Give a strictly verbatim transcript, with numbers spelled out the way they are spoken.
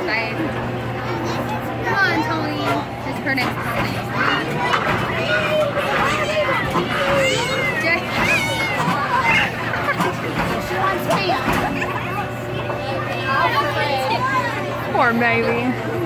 excited. Come on, Tony. It's her next birthday. She wants me. Poor baby.